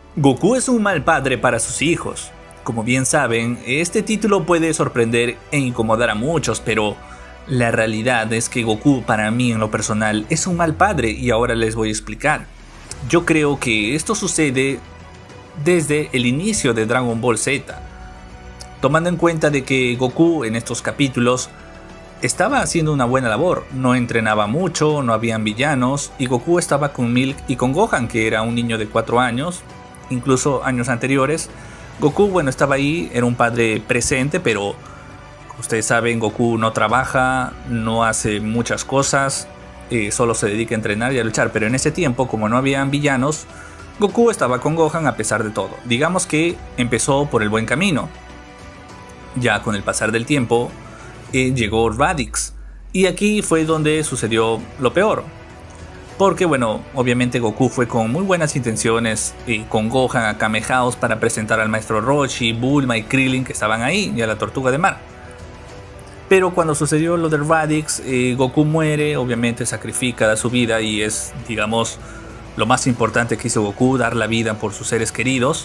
Goku es un mal padre para sus hijos. Como bien saben, este título puede sorprender e incomodar a muchos, pero la realidad es que Goku, para mí en lo personal, es un mal padre y ahora les voy a explicar. Yo creo que esto sucede desde el inicio de Dragon Ball Z, tomando en cuenta de que Goku en estos capítulos estaba haciendo una buena labor, no entrenaba mucho, no habían villanos y Goku estaba con Milk y con Gohan, que era un niño de 4 años, incluso años anteriores. Goku, bueno, estaba ahí, era un padre presente, pero ustedes saben, Goku no trabaja, no hace muchas cosas, solo se dedica a entrenar y a luchar, pero en ese tiempo, como no habían villanos, Goku estaba con Gohan a pesar de todo. Digamos que empezó por el buen camino. Ya con el pasar del tiempo, llegó Raditz, y aquí fue donde sucedió lo peor. Porque bueno, obviamente Goku fue con muy buenas intenciones con Gohan a Kame House para presentar al maestro Roshi, Bulma y Krillin que estaban ahí, y a la Tortuga de Mar. Pero cuando sucedió lo de Raditz, Goku muere, obviamente sacrifica, da su vida y es, digamos, lo más importante que hizo Goku, dar la vida por sus seres queridos.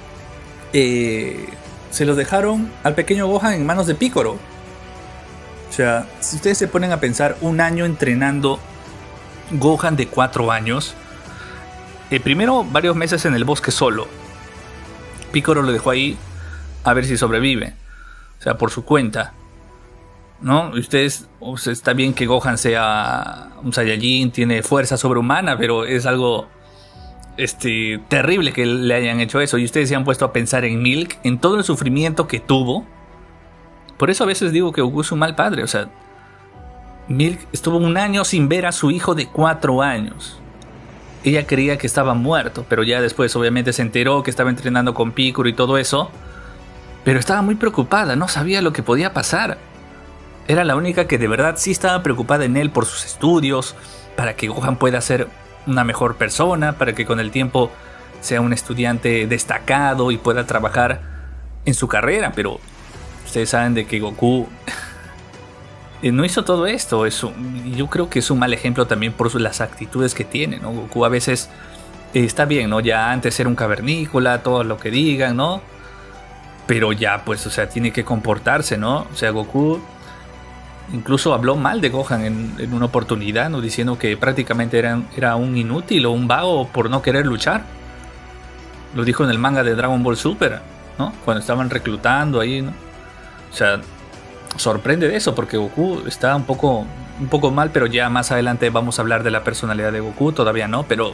Se los dejaron al pequeño Gohan en manos de Piccolo. O sea, si ustedes se ponen a pensar, un año entrenando Gohan de 4 años, primero varios meses en el bosque solo. Piccolo lo dejó ahí a ver si sobrevive, o sea, por su cuenta, ¿no? Y ustedes, o sea, está bien que Gohan sea un Saiyajin, tiene fuerza sobrehumana, pero es algo terrible que le hayan hecho eso. Y ustedes se han puesto a pensar en Milk, en todo el sufrimiento que tuvo. Por eso a veces digo que Goku es un mal padre. O sea, Milk estuvo un año sin ver a su hijo de 4 años. Ella creía que estaba muerto, pero ya después obviamente se enteró que estaba entrenando con Piccolo y todo eso. Pero estaba muy preocupada, no sabía lo que podía pasar. Era la única que de verdad sí estaba preocupada en él por sus estudios, para que Gohan pueda ser una mejor persona, para que con el tiempo sea un estudiante destacado y pueda trabajar en su carrera. Pero ustedes saben de que Goku no hizo todo esto. Yo creo que es un mal ejemplo también por las actitudes que tiene, ¿no? Goku a veces está bien, ¿no? Ya antes era un cavernícola, todo lo que digan, ¿no? Pero ya, pues, o sea, tiene que comportarse, ¿no? O sea, Goku incluso habló mal de Gohan en una oportunidad, ¿no? Diciendo que prácticamente era un inútil o un vago por no querer luchar. Lo dijo en el manga de Dragon Ball Super, ¿no? Cuando estaban reclutando ahí, ¿no? O sea, sorprende de eso porque Goku está un poco mal, pero ya más adelante vamos a hablar de la personalidad de Goku, todavía no, pero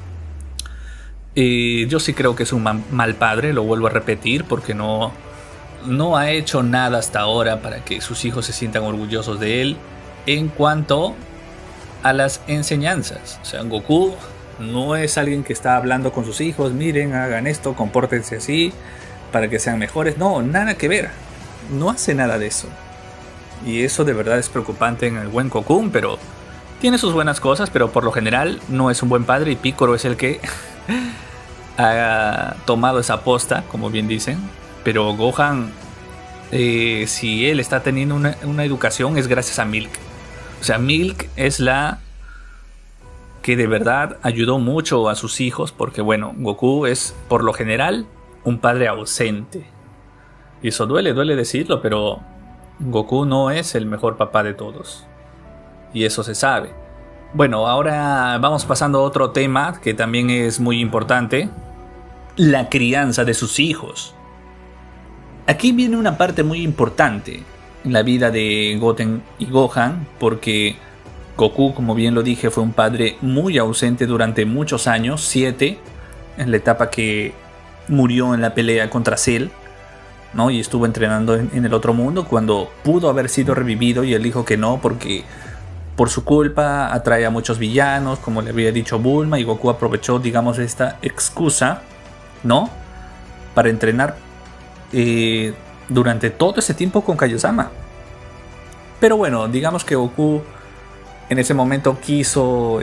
yo sí creo que es un mal padre, lo vuelvo a repetir, porque no ha hecho nada hasta ahora para que sus hijos se sientan orgullosos de él en cuanto a las enseñanzas. O sea, Goku no es alguien que está hablando con sus hijos, miren, hagan esto, compórtense así para que sean mejores. No, nada que ver, no hace nada de eso. Y eso de verdad es preocupante en el buen Goku, pero tiene sus buenas cosas, pero por lo general no es un buen padre, y Piccolo es el que ha tomado esa posta, como bien dicen. Pero Gohan, si él está teniendo una educación, es gracias a Milk. O sea, Milk es la que de verdad ayudó mucho a sus hijos, porque bueno, Goku es por lo general un padre ausente. Y eso duele decirlo, pero Goku no es el mejor papá de todos. Y eso se sabe. Bueno, ahora vamos pasando a otro tema que también es muy importante: la crianza de sus hijos. Aquí viene una parte muy importante en la vida de Goten y Gohan, porque Goku, como bien lo dije, fue un padre muy ausente durante muchos años, 7, en la etapa que murió en la pelea contra Cell, ¿no? Y estuvo entrenando en el otro mundo cuando pudo haber sido revivido, y él dijo que no, porque por su culpa atrae a muchos villanos, como le había dicho Bulma, y Goku aprovechó, digamos, esta excusa, ¿no?, para entrenar durante todo ese tiempo con Kaiosama. Pero bueno, digamos que Goku en ese momento quiso,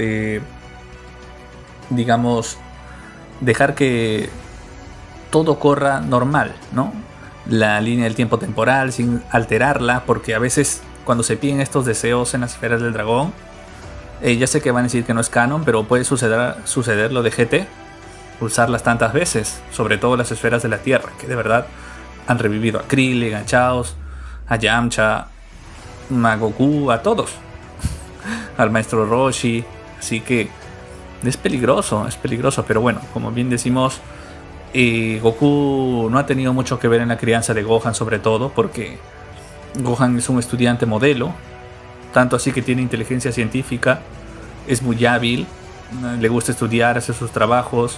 digamos, dejar que todo corra normal, ¿no? La línea del tiempo temporal sin alterarla, porque a veces cuando se piden estos deseos en las esferas del dragón, ya sé que van a decir que no es canon, pero puede suceder lo de GT, usarlas tantas veces, sobre todo las esferas de la Tierra, que de verdad han revivido a Krillin, a Chaos, a Yamcha, a Goku, a todos, al maestro Roshi, así que es peligroso, pero bueno, como bien decimos, Goku no ha tenido mucho que ver en la crianza de Gohan, sobre todo porque Gohan es un estudiante modelo, tanto así que tiene inteligencia científica, es muy hábil, le gusta estudiar, hace sus trabajos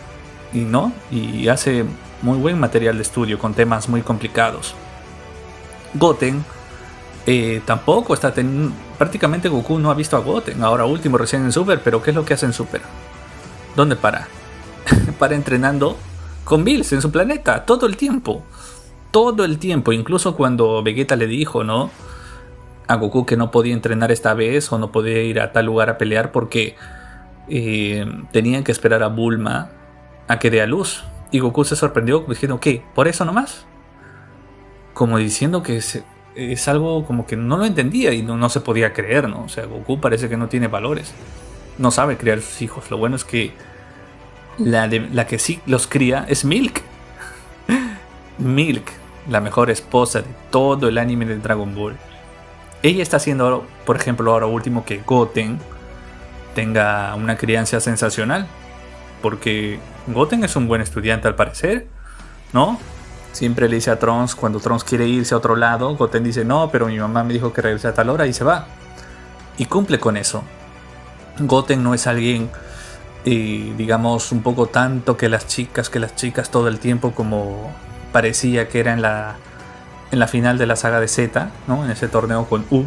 y hace muy buen material de estudio con temas muy complicados. Goten tampoco está prácticamente Goku no ha visto a Goten, ahora último recién en Super, pero ¿qué es lo que hace en Super? ¿Dónde para? Para entrenando con Bills en su planeta todo el tiempo, incluso cuando Vegeta le dijo, ¿no?, a Goku que no podía entrenar esta vez o no podía ir a tal lugar a pelear porque tenían que esperar a Bulma a que dé a luz, y Goku se sorprendió diciendo, ¿qué? ¿Por eso nomás? Como diciendo que es algo como que no lo entendía y no se podía creer, ¿no? O sea, Goku parece que no tiene valores, no sabe criar a sus hijos. Lo bueno es que la que sí los cría es Milk. Milk, la mejor esposa de todo el anime de Dragon Ball. Ella está haciendo, por ejemplo, ahora último que Goten tenga una crianza sensacional, porque Goten es un buen estudiante al parecer, ¿no? Siempre le dice a Trunks, cuando Trunks quiere irse a otro lado, Goten dice, no, pero mi mamá me dijo que regrese a tal hora, y se va. Y cumple con eso. Goten no es alguien, digamos, un poco tanto que las chicas todo el tiempo, como parecía que era en la final de la saga de Z, ¿no? En ese torneo con U.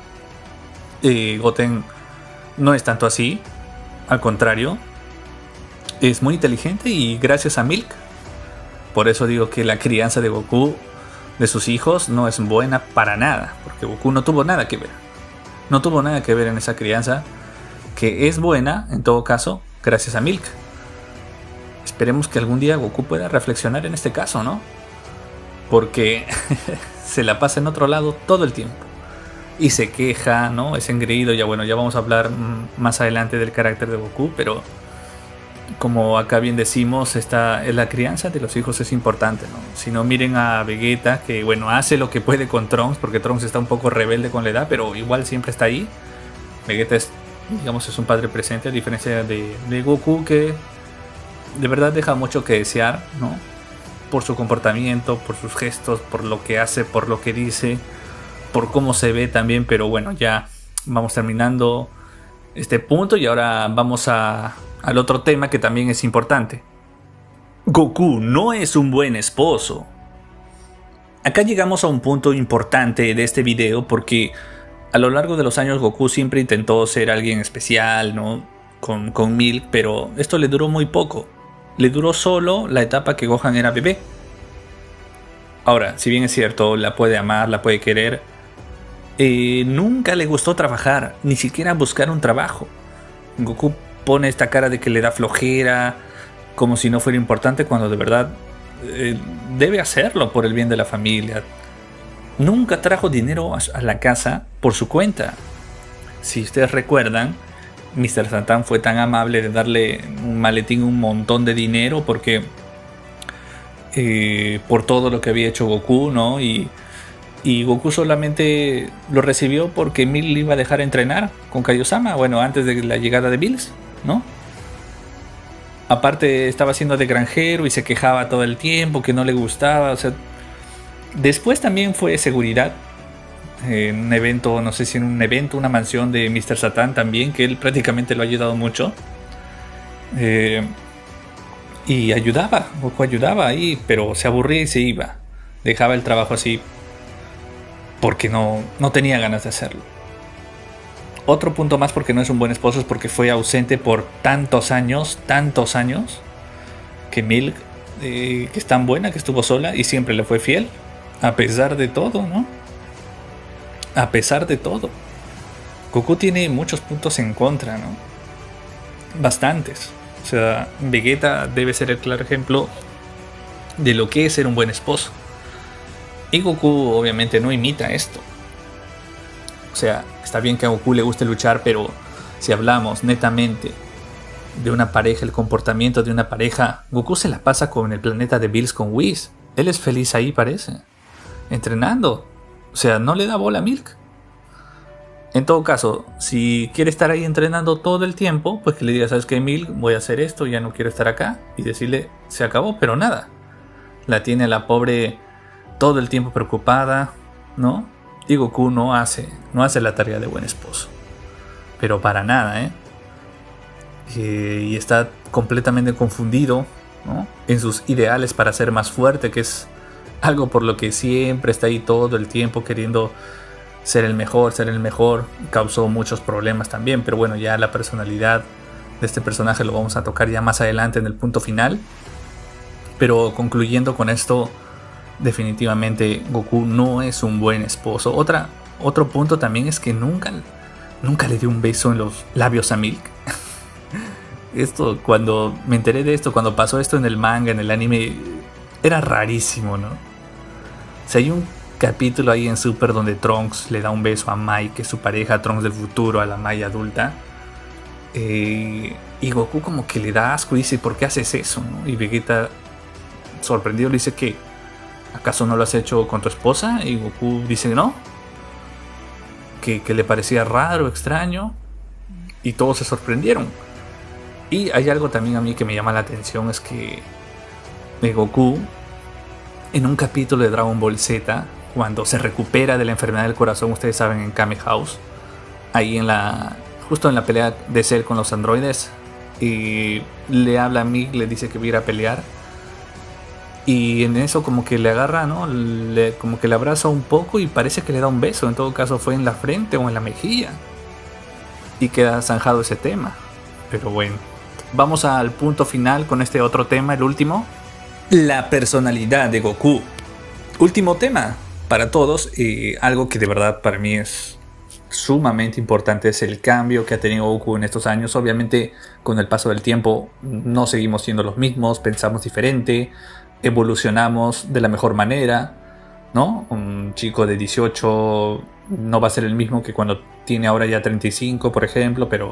Goten no es tanto así, al contrario, es muy inteligente y gracias a Milk. Por eso digo que la crianza de Goku, de sus hijos, no es buena para nada, porque Goku no tuvo nada que ver. No tuvo nada que ver en esa crianza, que es buena, en todo caso, gracias a Milk. Esperemos que algún día Goku pueda reflexionar en este caso, ¿no? Porque se la pasa en otro lado todo el tiempo. Y se queja, ¿no? Es engreído. Ya bueno, ya vamos a hablar más adelante del carácter de Goku, pero como acá bien decimos, la crianza de los hijos es importante, ¿no? Si no, miren a Vegeta, que bueno, hace lo que puede con Trunks, porque Trunks está un poco rebelde con la edad, pero igual siempre está ahí. Vegeta es, digamos, es un padre presente, a diferencia de Goku, que de verdad deja mucho que desear, ¿no? Por su comportamiento, por sus gestos, por lo que hace, por lo que dice, por cómo se ve también. Pero bueno, ya vamos terminando este punto y ahora vamos al otro tema que también es importante. Goku no es un buen esposo. Acá llegamos a un punto importante de este video, porque a lo largo de los años Goku siempre intentó ser alguien especial, ¿no? Con Milk, pero esto le duró muy poco. Le duró solo la etapa que Gohan era bebé. Ahora, si bien es cierto, la puede amar, la puede querer, nunca le gustó trabajar, ni siquiera buscar un trabajo. Goku pone esta cara de que le da flojera, como si no fuera importante, cuando de verdad debe hacerlo por el bien de la familia. Nunca trajo dinero a la casa por su cuenta. Si ustedes recuerdan, Mr. Satan fue tan amable de darle un maletín, un montón de dinero, porque por todo lo que había hecho Goku, ¿no? Y Goku solamente lo recibió porque Milk le iba a dejar entrenar con Kaiosama, bueno, antes de la llegada de Bills, ¿no? Aparte estaba haciendo de granjero y se quejaba todo el tiempo que no le gustaba, o sea, después también fue seguridad en un evento, no sé si en un evento, una mansión de Mr. Satan también, que él prácticamente lo ha ayudado mucho. Y Goku ayudaba ahí, pero se aburría y se iba. Dejaba el trabajo así porque no tenía ganas de hacerlo. Otro punto más porque no es un buen esposo es porque fue ausente por tantos años, que Milk, que es tan buena, que estuvo sola y siempre le fue fiel, a pesar de todo, ¿no? A pesar de todo. Goku tiene muchos puntos en contra, ¿no? Bastantes. O sea, Vegeta debe ser el claro ejemplo de lo que es ser un buen esposo. Y Goku obviamente no imita esto. O sea, está bien que a Goku le guste luchar, pero si hablamos netamente de una pareja, el comportamiento de una pareja, Goku se la pasa con el planeta de Bills con Whis. Él es feliz ahí, parece, entrenando. O sea, no le da bola a Milk. En todo caso, si quiere estar ahí entrenando todo el tiempo, pues que le diga, ¿sabes qué, Milk? Voy a hacer esto, ya no quiero estar acá. Y decirle, se acabó, pero nada. La tiene la pobre todo el tiempo preocupada, ¿no? Y Goku no hace la tarea de buen esposo. Pero para nada, ¿eh? Y está completamente confundido, ¿no? En sus ideales para ser más fuerte, que es algo por lo que siempre está ahí todo el tiempo queriendo ser el mejor. Causó muchos problemas también, pero bueno, ya la personalidad de este personaje lo vamos a tocar ya más adelante en el punto final. Pero concluyendo con esto, definitivamente Goku no es un buen esposo. Otro punto también es que nunca le dio un beso en los labios a Milk. Cuando me enteré de esto, cuando pasó esto en el manga, en el anime, era rarísimo, ¿no? O sea, hay un capítulo ahí en Super donde Trunks le da un beso a Mai, que es su pareja, Trunks del futuro, a la Mai adulta. Y Goku como que le da asco y dice, ¿por qué haces eso, no? Y Vegeta, sorprendido, le dice que ¿acaso no lo has hecho con tu esposa? Y Goku dice no, que le parecía raro, extraño, y todos se sorprendieron. Y hay algo también a mí que me llama la atención, es que Goku, en un capítulo de Dragon Ball Z, cuando se recupera de la enfermedad del corazón, ustedes saben, en Kame House, ahí justo en la pelea de Cell con los androides, y le habla a Milk, le dice que va a ir a pelear, y en eso como que le agarra, ¿no? Como que le abraza un poco y parece que le da un beso. En todo caso fue en la frente o en la mejilla, y queda zanjado ese tema. Pero bueno, vamos al punto final con este otro tema, el último. La personalidad de Goku. Último tema para todos, y algo que de verdad para mí es sumamente importante, es el cambio que ha tenido Goku en estos años. Obviamente con el paso del tiempo no seguimos siendo los mismos, pensamos diferente, evolucionamos de la mejor manera, ¿no? Un chico de 18 no va a ser el mismo que cuando tiene ahora ya 35, por ejemplo, pero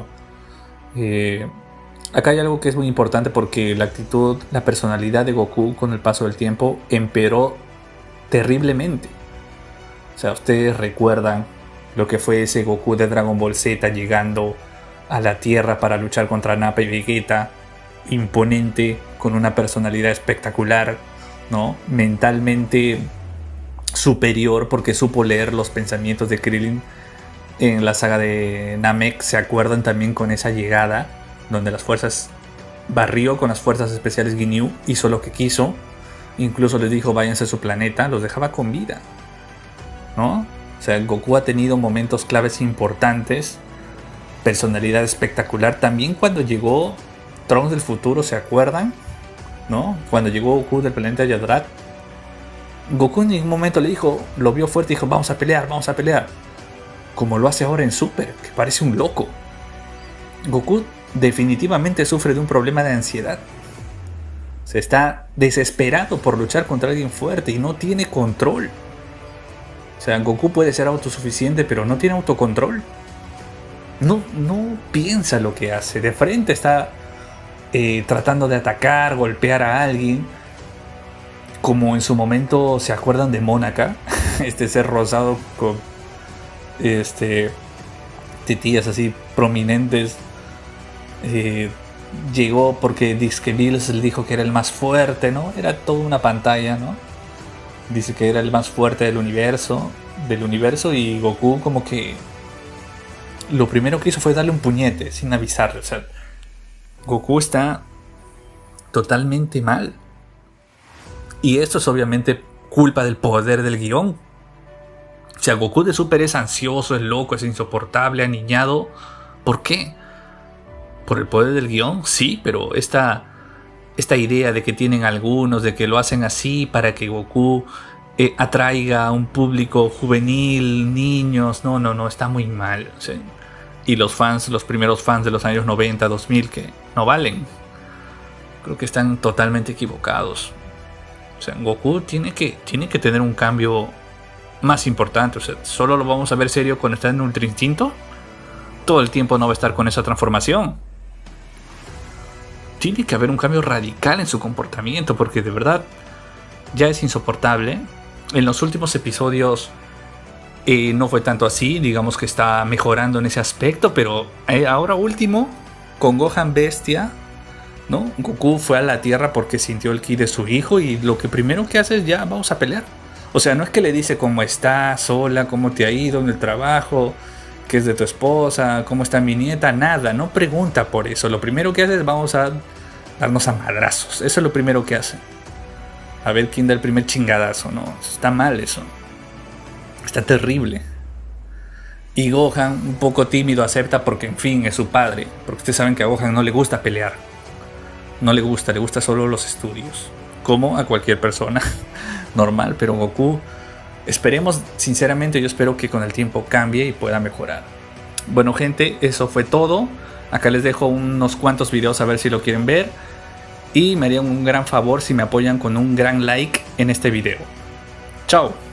acá hay algo que es muy importante, porque la actitud, la personalidad de Goku con el paso del tiempo empeoró terriblemente. O sea, ustedes recuerdan lo que fue ese Goku de Dragon Ball Z llegando a la Tierra para luchar contra Nappa y Vegeta, imponente, con una personalidad espectacular, ¿no? Mentalmente superior, porque supo leer los pensamientos de Krillin en la saga de Namek. ¿Se acuerdan también con esa llegada donde las fuerzas barrió con las fuerzas especiales Ginyu, hizo lo que quiso, incluso les dijo váyanse a su planeta, los dejaba con vida, ¿no? O sea, Goku ha tenido momentos claves importantes, personalidad espectacular. También cuando llegó Trunks del futuro, ¿se acuerdan? ¿No? Cuando llegó Goku del planeta Yadrat, Goku en ningún momento le dijo, lo vio fuerte y dijo vamos a pelear, como lo hace ahora en Super, que parece un loco. Goku definitivamente sufre de un problema de ansiedad. Se está desesperado por luchar contra alguien fuerte y no tiene control. O sea, Goku puede ser autosuficiente, pero no tiene autocontrol. No piensa lo que hace. De frente está tratando de atacar, golpear a alguien. Como en su momento, ¿se acuerdan de Mónaca? Este ser rosado con tetillas así prominentes. Llegó porque Disque Bills le dijo que era el más fuerte, ¿no? Era toda una pantalla, ¿no? Dice que era el más fuerte del universo, y Goku como que lo primero que hizo fue darle un puñete sin avisarle. O sea, Goku está totalmente mal. Y esto es obviamente culpa del poder del guión. O sea, Goku de Super es ansioso, es loco, es insoportable, aniñado. ¿Por qué? ¿Por el poder del guión? Sí, pero esta idea de que tienen algunos, de que lo hacen así para que Goku atraiga a un público juvenil, niños, no, está muy mal. O sea, y los primeros fans de los años 90, 2000, que no valen. Creo que están totalmente equivocados. O sea, Goku tiene que tener un cambio más importante. O sea, solo lo vamos a ver serio cuando está en Ultra Instinto. Todo el tiempo no va a estar con esa transformación. tiene que haber un cambio radical en su comportamiento, porque de verdad ya es insoportable. En los últimos episodios no fue tanto así, digamos que está mejorando en ese aspecto, pero ahora último, con Gohan bestia, ¿no? Goku fue a la Tierra porque sintió el ki de su hijo y lo que primero que hace es ya vamos a pelear. O sea, no es que le dice cómo estás, hola, cómo te ha ido en el trabajo, qué es de tu esposa, cómo está mi nieta, nada, no pregunta por eso. Lo primero que hace es vamos a darnos a madrazos, eso es lo primero que hace. A ver quién da el primer chingadazo, ¿no? Está mal eso. Está terrible. Y Gohan, un poco tímido, acepta porque en fin es su padre. Porque ustedes saben que a Gohan no le gusta pelear. No le gusta solo los estudios. Como a cualquier persona normal. Pero Goku, esperemos, sinceramente yo espero que con el tiempo cambie y pueda mejorar. Bueno gente, eso fue todo. Acá les dejo unos cuantos videos a ver si lo quieren ver. Y me harían un gran favor si me apoyan con un gran like en este video. Chao.